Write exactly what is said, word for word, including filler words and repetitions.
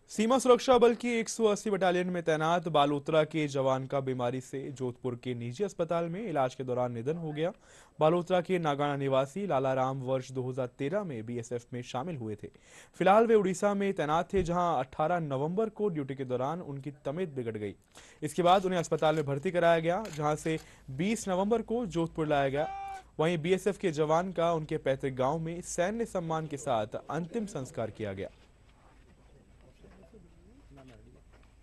सीमा सुरक्षा बल की एक सौ अस्सी बटालियन में तैनात बालोतरा के जवान का बीमारी से जोधपुर के निजी अस्पताल में इलाज के दौरान निधन हो गया। बालोतरा के नागाना निवासी लाला राम वर्ष दो हज़ार तेरह में बीएसएफ में शामिल हुए थे। फिलहाल वे उड़ीसा में तैनात थे, जहां अठारह नवंबर को ड्यूटी के दौरान उनकी तबीयत बिगड़ गई। इसके बाद उन्हें अस्पताल में भर्ती कराया गया, जहां से बीस नवंबर को जोधपुर लाया गया। वहीं बीएसएफ के जवान का उनके पैतृक गांव में सैन्य सम्मान के साथ अंतिम संस्कार किया गया।